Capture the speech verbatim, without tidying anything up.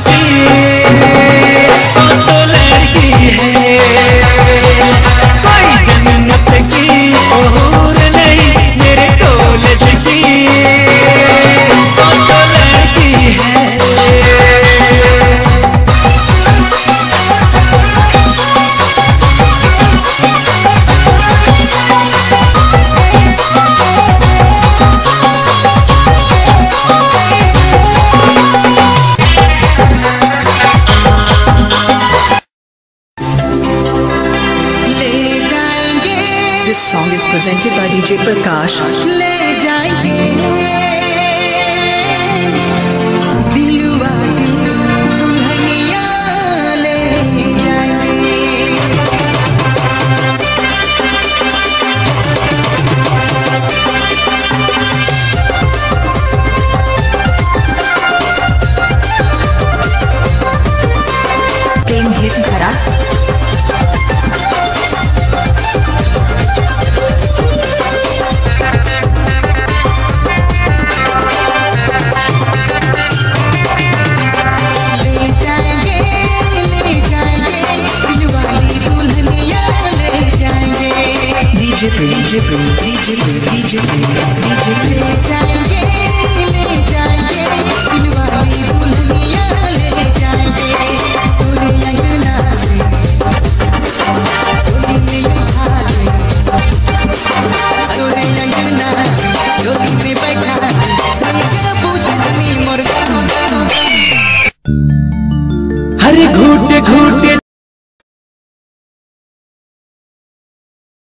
की, वो तो लड़की है कोई जन्नत की, हूर नहीं मेरे कॉलेज की, वो तो लड़की है। This song is presented by D J Prakash. ले जाएंगे दिलवाली दुल्हनिया ले जाएंगे। Prem hit Khara. D J Prem, D J Prem, D J Prem, D J Prem, D J Prem,